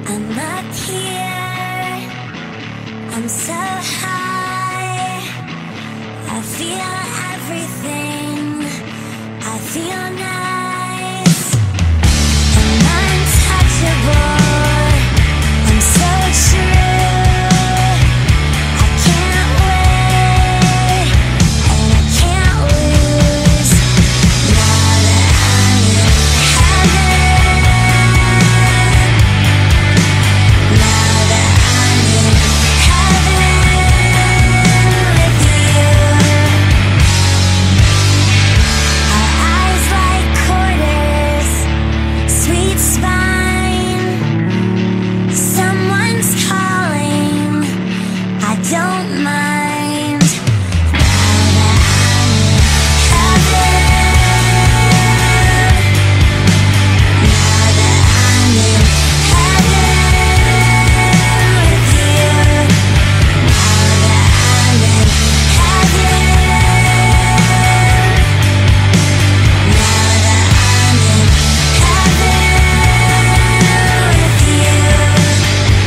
I'm up here, I'm so high. I feel everything, I feel nice. I'm untouchable, I'm so true. I can't wait, and I can't lose. Now that I'm in heaven, now that I'm in heaven with you. Our eyes like quarters, sweet spine. Someone's calling, I don't mind. Now that I'm in heaven, now that I'm in heaven with you. Now that I'm in heaven, now that I'm in heaven with you.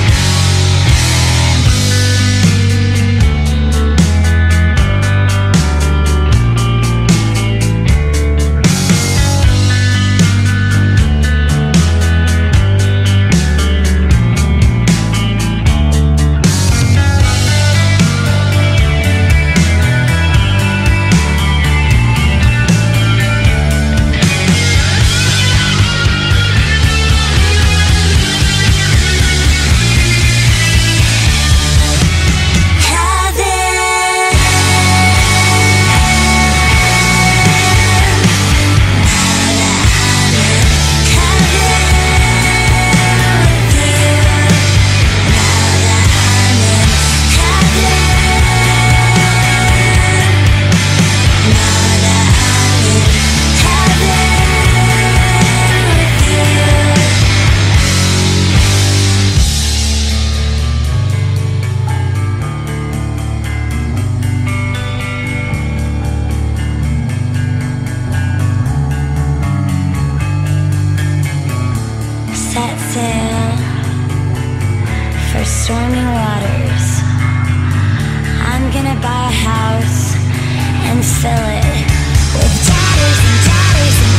Set sail for stormy waters. I'm gonna buy a house and fill it with daughters and daughters and